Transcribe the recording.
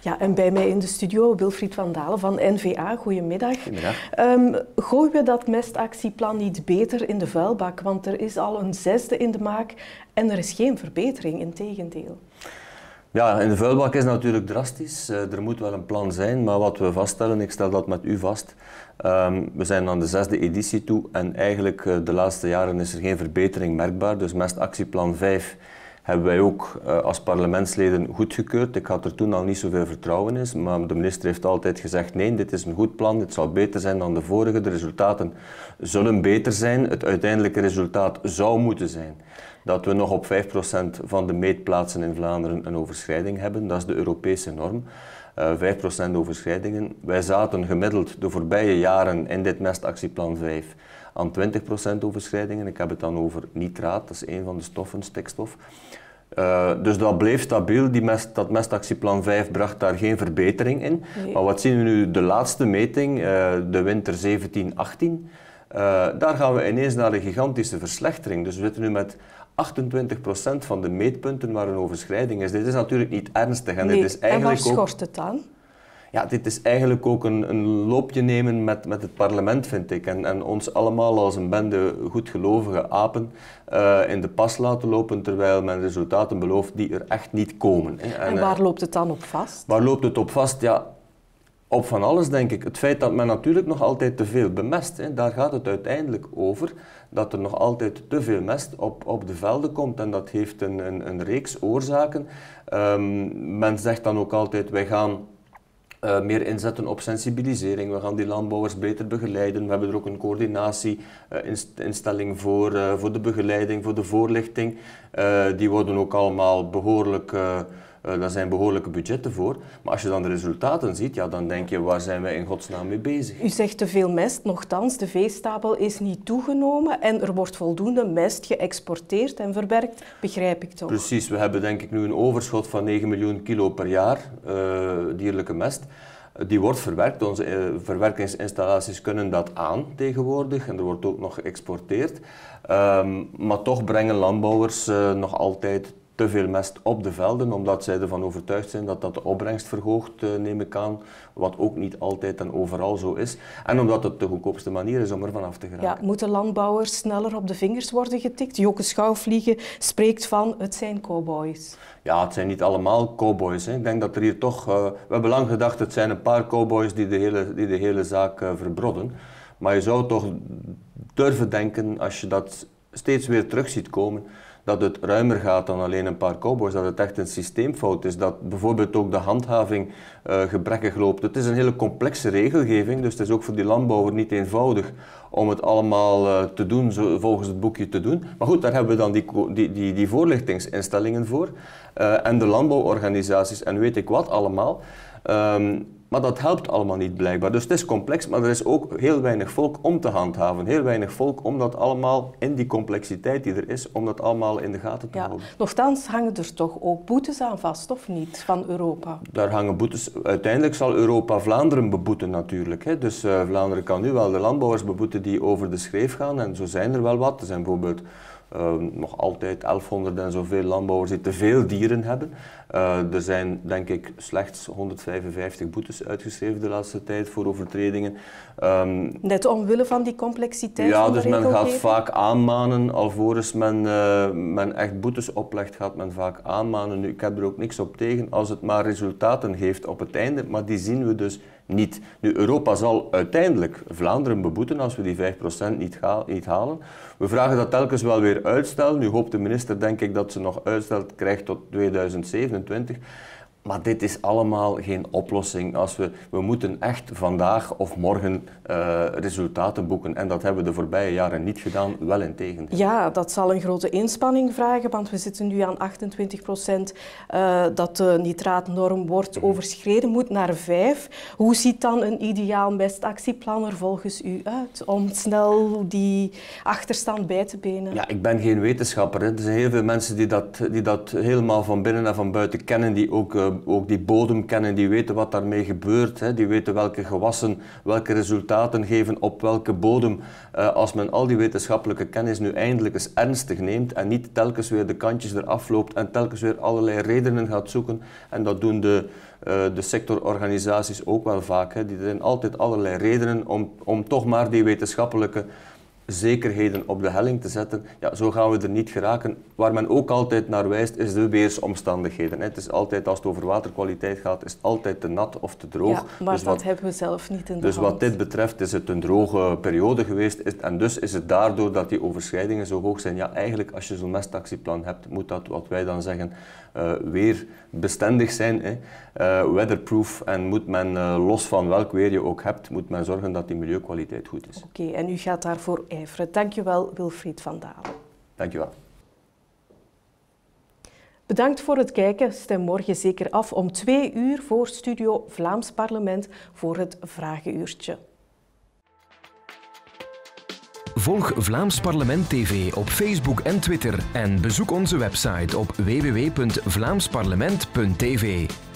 Ja, en bij mij in de studio Wilfried van Dalen van N-VA. Goedemiddag. Goedemiddag. Gooien we dat mestactieplan niet beter in de vuilbak? Want er is al een 6e in de maak en er is geen verbetering, integendeel. Ja, in de vuilbak is natuurlijk drastisch. Er moet wel een plan zijn, maar wat we vaststellen, ik stel dat met u vast, we zijn aan de 6e editie toe en eigenlijk de laatste jaren is er geen verbetering merkbaar. Dus mestactieplan 5 hebben wij ook als parlementsleden goedgekeurd. Ik had er toen al niet zoveel vertrouwen in, maar de minister heeft altijd gezegd nee, dit is een goed plan, dit zal beter zijn dan de vorige. De resultaten zullen beter zijn. Het uiteindelijke resultaat zou moeten zijn dat we nog op 5% van de meetplaatsen in Vlaanderen een overschrijding hebben. Dat is de Europese norm. 5% overschrijdingen. Wij zaten gemiddeld de voorbije jaren in dit mestactieplan 5 aan 20% overschrijdingen. Ik heb het dan over nitraat, dat is een van de stoffen, stikstof. Dus dat bleef stabiel. Dat mestactieplan 5 bracht daar geen verbetering in. Nee. Maar wat zien we nu? De laatste meting, de winter 17-18, daar gaan we ineens naar een gigantische verslechtering. Dus we zitten nu met 28% van de meetpunten waar een overschrijding is. Dit is natuurlijk niet ernstig. En, nee, dit is eigenlijk en waar schort het aan? Ja, dit is eigenlijk ook een loopje nemen met het parlement, vind ik. En ons allemaal als een bende goedgelovige apen in de pas laten lopen, terwijl men resultaten belooft die er echt niet komen. En waar loopt het dan op vast? Waar loopt het op vast? Ja, op van alles, denk ik. Het feit dat men natuurlijk nog altijd te veel bemest, daar gaat het uiteindelijk over, dat er nog altijd te veel mest op de velden komt. En dat heeft een reeks oorzaken. Men zegt dan ook altijd, wij gaan meer inzetten op sensibilisering, we gaan die landbouwers beter begeleiden. We hebben er ook een coördinatieinstelling voor de begeleiding, voor de voorlichting. Die worden ook allemaal behoorlijk... daar zijn behoorlijke budgetten voor. Maar als je dan de resultaten ziet, ja, dan denk je, waar zijn wij in godsnaam mee bezig? U zegt te veel mest, nochtans, de veestapel is niet toegenomen en er wordt voldoende mest geëxporteer en verwerkt, begrijp ik toch? Precies, we hebben denk ik nu een overschot van 9 miljoen kilo per jaar dierlijke mest. Die wordt verwerkt, onze verwerkingsinstallaties kunnen dat aan tegenwoordig en er wordt ook nog geëxporteerd. Maar toch brengen landbouwers nog altijd te veel mest op de velden, omdat zij ervan overtuigd zijn dat dat de opbrengst verhoogt, neem ik aan, wat ook niet altijd en overal zo is. En omdat het de goedkoopste manier is om er vanaf te geraken. Ja, moeten landbouwers sneller op de vingers worden getikt? Joke Schouwvliegen spreekt van, het zijn cowboys. Ja, het zijn niet allemaal cowboys. Hè. Ik denk dat er hier toch, we hebben lang gedacht, het zijn een paar cowboys die de hele zaak verbrodden. Maar je zou toch durven denken, als je dat steeds weer terug ziet komen, dat het ruimer gaat dan alleen een paar cowboys, dat het echt een systeemfout is, dat bijvoorbeeld ook de handhaving gebrekkig loopt. Het is een hele complexe regelgeving, dus het is ook voor die landbouwer niet eenvoudig om het allemaal te doen, volgens het boekje te doen. Maar goed, daar hebben we dan die voorlichtingsinstellingen voor en de landbouworganisaties en weet ik wat allemaal. Maar dat helpt allemaal niet blijkbaar. Dus het is complex, maar er is ook heel weinig volk om te handhaven. Heel weinig volk om dat allemaal in die complexiteit die er is, om dat allemaal in de gaten te houden. Nochtans hangen er toch ook boetes aan vast, of niet, van Europa? Daar hangen boetes. Uiteindelijk zal Europa Vlaanderen beboeten natuurlijk. Hè. Dus Vlaanderen kan nu wel de landbouwers beboeten die over de schreef gaan. En zo zijn er wel wat. Er zijn bijvoorbeeld nog altijd 1100 en zoveel landbouwers die te veel dieren hebben. Er zijn denk ik slechts 155 boetes uitgeschreven de laatste tijd voor overtredingen. Net omwille van die complexiteit ja, van de dus men regelgeving? gaat vaak aanmanen, alvorens men echt boetes oplegt, gaat men vaak aanmanen. Nu, ik heb er ook niks op tegen als het maar resultaten geeft op het einde, maar die zien we dus niet. Nu, Europa zal uiteindelijk Vlaanderen beboeten als we die 5% niet halen. We vragen dat telkens wel weer uitstel. Nu hoopt de minister denk ik dat ze nog uitstel krijgt tot 2027. Maar dit is allemaal geen oplossing. We moeten echt vandaag of morgen resultaten boeken. En dat hebben we de voorbije jaren niet gedaan, wel integendeel. Ja, dat zal een grote inspanning vragen, want we zitten nu aan 28% dat de nitraatnorm wordt overschreden, moet naar 5. Hoe ziet dan een ideaal mestactieplan er volgens u uit om snel die achterstand bij te benen? Ja, ik ben geen wetenschapper. Hè. Er zijn heel veel mensen die dat helemaal van binnen en van buiten kennen, die ook ook die bodem kennen, die weten wat daarmee gebeurt, hè, die weten welke gewassen, welke resultaten geven op welke bodem. Als men al die wetenschappelijke kennis nu eindelijk eens ernstig neemt en niet telkens weer de kantjes eraf loopt en telkens weer allerlei redenen gaat zoeken, en dat doen de sectororganisaties ook wel vaak, hè. Die zijn altijd allerlei redenen om toch maar die wetenschappelijke zekerheden op de helling te zetten. Ja, zo gaan we er niet geraken. Waar men ook altijd naar wijst, is de weersomstandigheden. Het is altijd, als het over waterkwaliteit gaat, is het altijd te nat of te droog. Ja, maar dus dat hebben we zelf niet in de hand. Dus wat dit betreft is het een droge periode geweest. En dus is het daardoor dat die overschrijdingen zo hoog zijn. Ja, eigenlijk als je zo'n mestactieplan hebt, moet dat, wat wij dan zeggen, weer bestendig zijn. Weatherproof. En moet men, los van welk weer je ook hebt, moet men zorgen dat die milieukwaliteit goed is. Oké, en u gaat daarvoor ijveren. Dankjewel, Wilfried van Dalen. Dankjewel. Bedankt voor het kijken. Stem morgen zeker af om 2 uur voor Studio Vlaams Parlement voor het Vragenuurtje. Volg Vlaams Parlement TV op Facebook en Twitter en bezoek onze website op www.vlaamsparlement.tv.